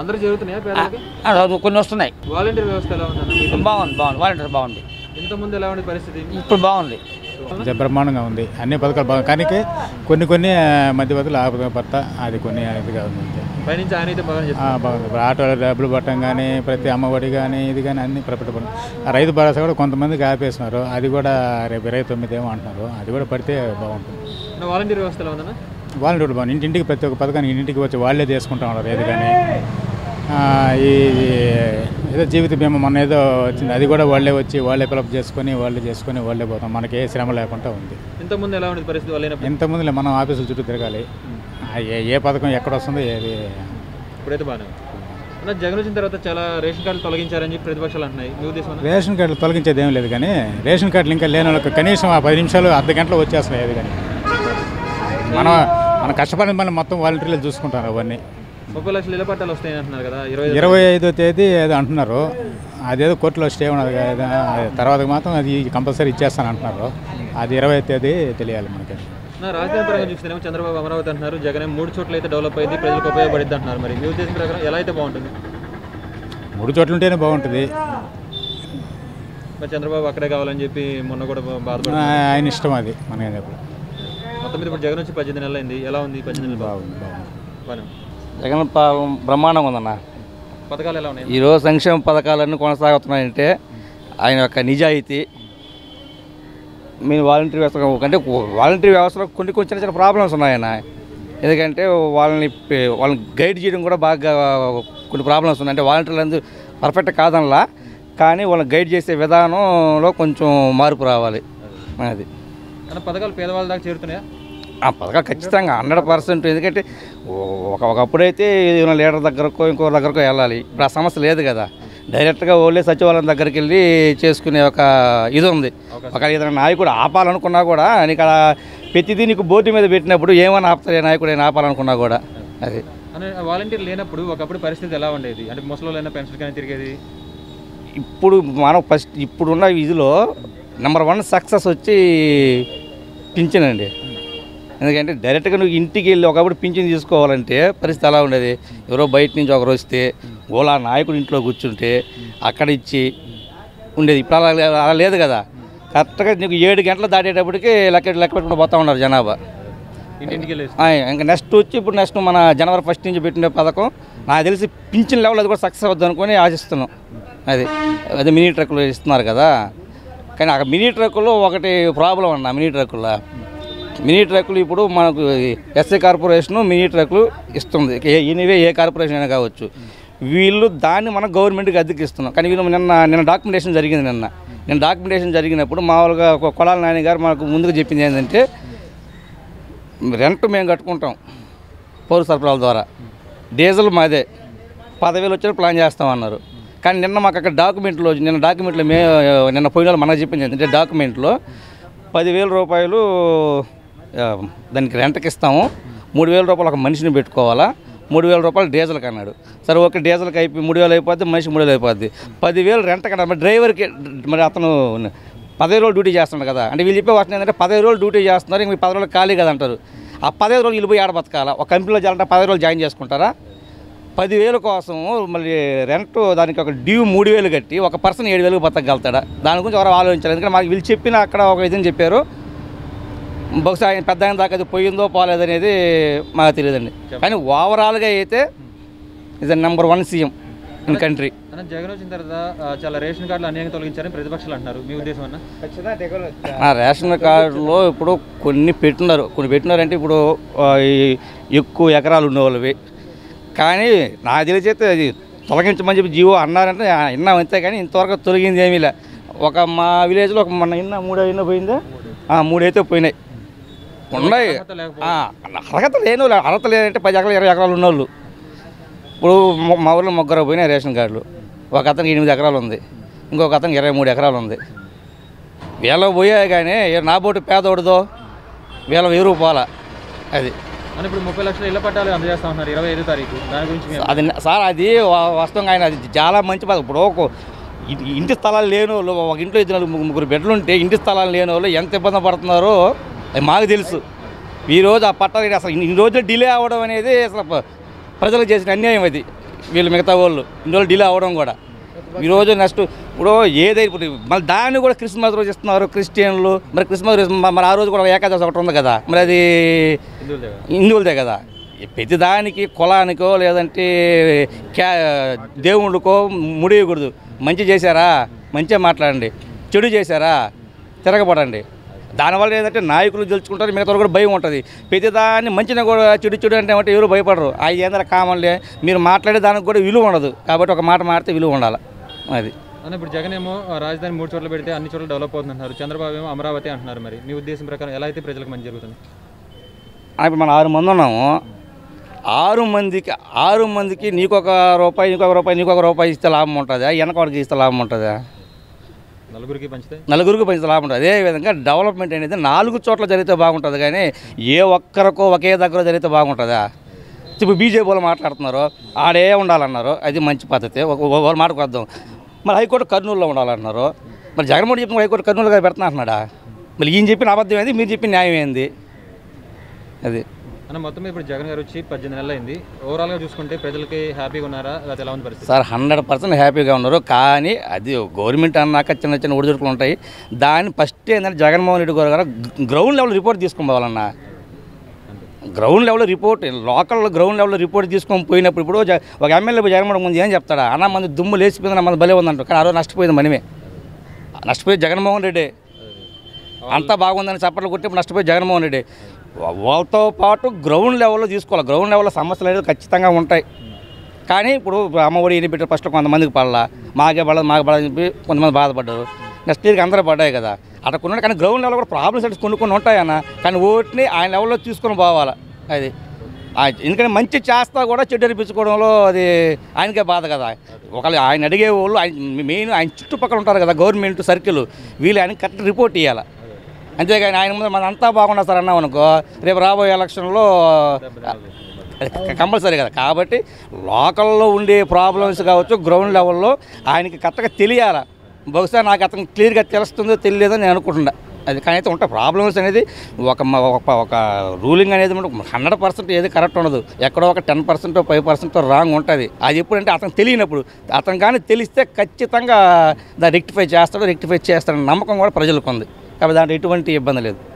అందరూ జరుగుతున్నాయా పేదలకి? కొన్ని వస్తున్నాయి. వాలంటీర్ వ్యవస్థ ఎలా ఉందన్న? బాగుంది వాలంటీర్ బాగుంది. ఇంతకుముందు ఎలా ఉండే పరిస్థితి? ఇప్పుడు బాగుంది, బ్రహ్మాండంగా ఉంది. అన్ని పథకాలు బాగా, కానీ కొన్ని మధ్యవర్తులు ఆపద అది కొన్ని ఇదిగా ఉంది. పైనుంచి ఆయన అయితే బాగా బాగుంది. ఆటోలో డబ్బులు పట్టడం కానీ, ప్రతి అమ్మఒడి కానీ ఇది కానీ అన్ని ప్రభుత్వం. రైతు భరోసా కూడా కొంతమందికి ఆపేస్తున్నారు. అది కూడా రేపు 29 ఏమో అంటున్నారు. అది కూడా పడితే బాగుంటుంది. వాలంటీర్ వ్యవస్థ ఎలా ఉందన్న? వాలంటీర్లు బాగుంది. ఇంటింటికి ప్రతి ఒక్క పథకానికి ఇంటింటికి వచ్చి వాళ్ళే చేసుకుంటా ఉన్నారు. ఏది కానీ ఈ ఏదో జీవిత బీమా మొన్న ఏదో వచ్చింది, అది కూడా వాళ్ళే వచ్చి వాళ్ళే ఫిలప్ చేసుకొని వాళ్ళే పోతాం. మనకి ఏ శ్రమ లేకుండా ఉంది. ఇంతకుముందు ఎలా ఉండేది పరిస్థితి? ఇంతకుముందు మనం ఆఫీసుల చుట్టూ తిరగాలి. ఏ పథకం ఎక్కడ వస్తుందో ఏది. ఇప్పుడైతే బాగానే ఉంది. జగన్ వచ్చిన తర్వాత చాలా రేషన్ కార్డులు తొలగించారని చెప్పి ప్రతిపక్షాలు అంటున్నాయి. మీ ఉద్దేశం? రేషన్ కార్డులు తొలగించేది ఏం లేదు, కానీ రేషన్ కార్డులు ఇంకా లేని వాళ్ళకి కనీసం 10 నిమిషాలు అర్ధ గంటలో వచ్చేస్తున్నాయి. ఏది కానీ మన కష్టపడిన మళ్ళీ మొత్తం వాలంటీర్లు చూసుకుంటారు. అవన్నీ 30 లక్షల ఇళ్ల పట్టాలు వస్తాయని అంటున్నారు కదా. 25వ తేదీ ఏదో అంటున్నారు. అదేదో కోర్టులో స్టే ఉన్నది కదా. తర్వాత మాత్రం అది కంపల్సరీ ఇచ్చేస్తాను అంటున్నారు. అది 20వ తేదీ తెలియాలి మనకి. రాజధాని పరంగా చూస్తేనేమో చంద్రబాబు అమరావతి అంటున్నారు. జగన్ 3 చోట్ల అయితే డెవలప్ అయింది, ప్రజలకు ఉపయోగపడింది అంటున్నారు. మరి మీ ఉద్దేశం ప్రకారం ఎలా అయితే బాగుంటుంది? 3 చోట్ల ఉంటేనే బాగుంటుంది. మరి చంద్రబాబు అక్కడే కావాలని చెప్పి మొన్న కూడా బాధపడుతుంది. ఆయన ఇష్టం, అది మనకి చెప్పలేదు. మొత్తం మీద ఇప్పుడు జగన్ వచ్చి 18 నెలలు అయింది. ఎలా ఉంది 18 నెలలు? బాగుంది. జగన్ బ్రహ్మాండంగా ఉందన్న. పథకాలు ఎలా ఉన్నాయి? ఈరోజు సంక్షేమ పథకాలన్నీ కొనసాగుతున్నాయంటే ఆయన యొక్క నిజాయితీ. మీరు వాలంటీర్ వ్యవస్థ అంటే వాలంటీర్ వ్యవస్థలో కొన్ని చిన్న ప్రాబ్లమ్స్ ఉన్నాయన్న. ఎందుకంటే వాళ్ళని గైడ్ చేయడం కూడా బాగా కొన్ని ప్రాబ్లమ్స్ ఉన్నాయి. అంటే వాలంటీర్లు అందరూ పర్ఫెక్ట్ కాదనలా, కానీ వాళ్ళని గైడ్ చేసే విధానంలో కొంచెం మార్పు రావాలి. అది పథకాలు పేదవాళ్ళ దాకా చేరుతున్నాయా? ఆ పథకాలు ఖచ్చితంగా 100%. ఎందుకంటే ఒకప్పుడైతే లీడర్ దగ్గరకో ఇంకో దగ్గరకో వెళ్ళాలి. ఇప్పుడు ఆ సమస్య లేదు కదా. డైరెక్ట్గా ఓన్లీ సచివాలయం దగ్గరికి వెళ్ళి చేసుకునే ఒక ఇది ఉంది. ఒక ఏదైనా నాయకుడు ఆపాలనుకున్నా కూడా నీకు ప్రతిదీ నీకు బోర్డు మీద పెట్టినప్పుడు ఏమైనా ఆపుతారు నాయకుడు అయినా ఆపాలనుకున్నా కూడా. అది వాలంటీర్ లేనప్పుడు ఒకప్పుడు పరిస్థితి ఎలా ఉండేది? అంటే ముసలిళ్ళైనా పెన్షన్ కానీ తిరిగేది. ఇప్పుడు మనం ఫస్ట్ ఇప్పుడున్న ఇదిలో నెంబర్ 1 సక్సెస్ వచ్చి పింఛన్ అండి. ఎందుకంటే డైరెక్ట్గా నువ్వు ఇంటికి వెళ్ళి ఒకప్పుడు పింఛన్ తీసుకోవాలంటే పరిస్థితి ఎలా ఉండేది? ఎవరో బయట నుంచి ఒకరు వస్తే ఓలా నాయకుడు ఇంట్లో కూర్చుంటే అక్కడ ఇచ్చి ఉండేది. ఇప్పుడు అలా లేదు కదా. కరెక్ట్గా నీకు 7 గంటలు దాటేటప్పటికి లెక్క పెట్టుకుంటూ పోతూ ఉన్నారు జనాభా. ఇంకా నెక్స్ట్ మన జనవరి 1 నుంచి పెట్టిన పథకం నాకు తెలిసి పింఛన్ లెవెల్ అది కూడా సక్సెస్ అవుద్ది అనుకుని ఆశిస్తున్నాం. అదే మినీ ట్రక్కులు ఇస్తున్నారు కదా. కానీ ఆ మినీ ట్రక్కులో ఒకటి ప్రాబ్లం అన్న. మినీ ట్రక్కులు ఇప్పుడు మనకు ఎస్ఐ కార్పొరేషను మినీ ట్రక్కులు ఇస్తుంది. ఎనీవే ఏ కార్పొరేషన్ అయినా కావచ్చు. వీళ్ళు దాన్ని మనం గవర్నమెంట్కి అద్దెకి ఇస్తున్నాం. కానీ వీళ్ళు నిన్న డాక్యుమెంటేషన్ జరిగింది. నిన్న డాక్యుమెంటేషన్ జరిగినప్పుడు మామూలుగా కొడాల నాని గారు మనకు ముందుకు చెప్పింది ఏంటంటే రెంట్ మేము కట్టుకుంటాం పౌర సరఫరాల ద్వారా, డీజిల్ మాదే, 10,000 వచ్చే ప్లాన్ చేస్తామన్నారు. కానీ నిన్న మాకు అక్కడ డాక్యుమెంట్లో నిన్న పోయిన మనకు చెప్పింది ఏంటంటే డాక్యుమెంట్లో 10,000 రూపాయలు దానికి రెంట్కి ఇస్తాము, 3,000 రూపాయలు ఒక మనిషిని పెట్టుకోవాలా, 3,000 రూపాయలు డీజిల్కి అన్నాడు. సరే ఓకే, డీజిల్కి అయిపోయి 3,000 అయిపోద్ది, మనిషి 3,000 అయిపోద్ది. 10,000 రెంట్కి అన్నాడు. మరి డ్రైవర్కి మరి అతను 15 రోజులు డ్యూటీ చేస్తున్నాడు కదా. అంటే వీళ్ళు చెప్పే వాటిని ఏంటంటే 15 రోజులు డ్యూటీ చేస్తున్నారు, ఇంక 10 రోజులు ఖాళీ కదా అంటారు. ఆ 15 రోజులు వీళ్ళు పోయి ఆడ బతకాలా? ఒక కంపెనీలో చేయాలంటే 10 రోజులు జాయిన్ చేసుకుంటారా? 10,000 కోసం మళ్ళీ రెంట్ దానికి ఒక డ్యూ 3,000 కట్టి ఒక పర్సన్ 7,000 బతకగలుగుతాడా? దాని గురించి ఎవరు ఆలోచించాలి. ఎందుకంటే మాకు వీళ్ళు చెప్పిన అక్కడ ఒక ఇదని చెప్పారు. బహుశా ఆయన పెద్ద ఆయన దాకా అది పోయిందో పోలేదనేది మాకు తెలియదండి. కానీ ఓవరాల్గా అయితే ఇది number 1 CM in country. Jagan వచ్చిన తర్వాత చాలా రేషన్ కార్డులు అన్యాయంగా తొలగించారని ప్రతిపక్షాలు అంటున్నారు. మీ ఉద్దేశం అన్న? రేషన్ కార్డులో ఇప్పుడు కొన్ని పెట్టినారంటే ఇప్పుడు ఎక్కువ ఎకరాలు ఉండేవాళ్ళవి. కానీ నాకు తెలిసైతే అది తొలగించమని చెప్పి జీవో అన్నారంటే విన్నాం అంతే. కానీ ఇంతవరకు తొలగింది ఏమీ లే. మా విలేజ్లో మొన్న 3 పోయిందా? 3 అయితే పోయినాయి. ఉన్నాయి అర్హత లేని వాళ్ళు. అర్హత లేదంటే 10 ఎకరాలు 20 ఎకరాలు ఉన్నోళ్ళు. ఇప్పుడు మా ఊళ్ళో 3 పోయినాయి రేషన్ కార్డులు. ఒక అతనికి 8 ఎకరాలు ఉంది, ఇంకొక అతనికి 23 ఎకరాలు ఉంది. వీళ్ళ పోయాయి కానీ నా బోటు పేదోడుదో వీళ్ళ ఎవరు పోలా. అది ఇప్పుడు 30 లక్షల ఇళ్ల పట్టాలు అందజేస్తా ఉన్నారు 25వ తారీఖు. దాని గురించి అది సార్ అది వాస్తవంగా ఆయన అది చాలా మంచి పథకం. ఇప్పుడు ఇంటి స్థలాలు లేని వాళ్ళు, ఒక ఇంట్లో 2-3 బెడ్లు ఉంటే ఇంటి స్థలాలు లేని వాళ్ళు ఎంత ఇబ్బంది పడుతున్నారో అది మాకు తెలుసు. ఈరోజు ఆ పట్టాలు అసలు ఇన్ని రోజులు డిలే అవ్వడం అనేది అసలు ప్రజలకు చేసిన అన్యాయం. అది వీళ్ళు మిగతా వాళ్ళు ఇన్ని రోజులు డిలే అవ్వడం కూడా ఈరోజు నెక్స్ట్ ఇప్పుడు ఏదైతే ఇప్పుడు మళ్ళీ దాన్ని కూడా క్రిస్మస్ రోజు ఇస్తున్నారు క్రిస్టియన్లు. మరి క్రిస్మస్ రోజు మరి ఆ రోజు కూడా ఏకాదశి ఒకటి ఉంది కదా, మరి అది హిందువులదే కదా. ప్రతి దానికి కులానికో లేదంటే దేవుళ్ళకో ముడియకూడదు. మంచి చేశారా మంచిగా మాట్లాడండి, చెడు చేశారా తిరగబడండి. దానివల్ల ఏంటంటే నాయకులు గెలుచుకుంటారు, మిగతా కూడా భయం ఉంటుంది. ప్రతిదాన్ని మంచిగా కూడా చెడు అంటే ఎవరు భయపడరు. ఆ ఏందర కామన్లే మీరు మాట్లాడే దానికి కూడా విలువ ఉండదు. కాబట్టి ఒక మాట మాడితే విలువ ఉండాలి. అది అన్న ఇప్పుడు జగన్ ఏమో రాజధాని 3 చోట్ల పెడితే అన్ని చోట్ల డెవలప్ అవుతుంది అంటున్నారు, చంద్రబాబు ఏమో అమరావతి అంటున్నారు. మరి మీ ఉద్దేశం ప్రకారం ఎలా అయితే ప్రజలకు మంచి జరుగుతుంది? ఇప్పుడు మనం 6 మంది ఉన్నాము. 6 మందికి నీకొక రూపాయి నీకొక రూపాయి ఇస్తే లాభం ఉంటుందా, వెనకవాడికి ఇస్తే లాభం ఉంటుందా? నలుగురికి పంచితే లాభం ఉంటుంది. అదేవిధంగా డెవలప్మెంట్ అనేది 4 చోట్ల జరిగితే బాగుంటుంది, కానీ ఏ ఒక్కరికో ఒకే దగ్గర జరిగితే బాగుంటుందా? ఇప్పుడు బీజేపీ వాళ్ళు మాట్లాడుతున్నారు, ఆడే ఉండాలన్నారు, అది మంచి పద్ధతి. ఒక మాటకు వద్దాం. మరి హైకోర్టు కర్నూలులో ఉండాలన్నారు. మరి జగన్మోహన్ చెప్పిన హైకోర్టు కర్నూలుగా పెడుతున్నా అంటున్నాడా? మరి ఈయన చెప్పిన అబద్ధం ఏంది, మీరు చెప్పిన న్యాయం ఏంది? అది అన్న మొత్తం ఇప్పుడు జగన్ గారు వచ్చి 18 నెలలు అయింది. ఓవరాల్గా చూసుకుంటే ప్రజలకి హ్యాపీగా ఉన్నారా, అది ఎలా ఉంది పరిస్థితి? సార్ 100% హ్యాపీగా ఉన్నారు. కానీ అది గవర్నమెంట్ అన్నాక చిన్న ఒడిదుడుకులు ఉంటాయి. దాన్ని ఫస్ట్ ఏంటంటే జగన్మోహన్ రెడ్డి గారు గ్రౌండ్ లెవెల్ రిపోర్ట్ తీసుకోవాలన్నా. Ground level report, local ground level report తీసుకొని పోయినప్పుడు ఇప్పుడు ఒక ఎమ్మెల్యే జగన్మోహన్ ముందు ఏం చెప్తాడా, అన్న మంది దుమ్ము లేచిపోయింది, మన భలే ఉందంటారు. కానీ ఆ రోజు నష్టపోయింది మనమే, నష్టపోయేది జగన్మోహన్ రెడ్డి. అంతా బాగుందని చప్పట్లు కొట్టి నష్టపోయి జగన్మోహన్ రెడ్డి. వాళ్ళతో పాటు గ్రౌండ్ లెవెల్లో తీసుకోవాలి. గ్రౌండ్ లెవెల్లో సమస్యలు అనేది ఖచ్చితంగా ఉంటాయి. కానీ ఇప్పుడు అమ్మఒడి ఎన్ని పెట్టారు, ఫస్ట్ కొంతమందికి పడలా, మాకే పడదని చెప్పి కొంతమంది బాధపడ్డారు. నెక్స్ట్ ఇయర్కి అందరూ పడ్డాయి కదా, అట్లా కొన్ని. కానీ గ్రౌండ్ లెవెల్ కూడా ప్రాబ్లమ్స్ అంటే కొన్ని ఉంటాయన్న. కానీ ఓట్ని ఆయన లెవెల్లో తీసుకొని పోవాలి. అది ఎందుకంటే మంచి చేస్తా కూడా చెడ్డ అనిపించుకోవడంలో అది ఆయనకే బాధ కదా. ఒకళ్ళు ఆయన అడిగే వాళ్ళు మెయిన్ ఆయన చుట్టుపక్కల ఉంటారు కదా గవర్నమెంట్ సర్కిల్, వీళ్ళు ఆయనకి కరెక్ట్ రిపోర్ట్ ఇవ్వాలి. అంతేగాని ఆయన ముందు మన అంతా బాగుండా సార్ అన్నాం అనుకో, రేపు రాబోయే ఎలక్షన్లో కంపల్సరీ కదా. కాబట్టి లోకల్లో ఉండే ప్రాబ్లమ్స్ కావచ్చు, గ్రౌండ్ లెవెల్లో ఆయనకి కరెక్ట్గా తెలియాలి. బహుశా నాకు అతను క్లియర్గా తెలుస్తుందో తెలియలేదో నేను అనుకుంటున్నా. అది కానీ అయితే ఉంటాయి ప్రాబ్లమ్స్ అనేది. ఒక రూలింగ్ అనేది 100% ఏది కరెక్ట్ ఉండదు. ఎక్కడో ఒక 10% 5% రాంగ్ ఉంటుంది. అది ఎప్పుడంటే అతను తెలియనప్పుడు. అతను కానీ తెలిస్తే ఖచ్చితంగా దాన్ని రెక్టిఫై చేస్తాడని నమ్మకం కూడా ప్రజలకు ఉంది. కాబట్టి దాంట్లో ఎటువంటి ఇబ్బంది లేదు.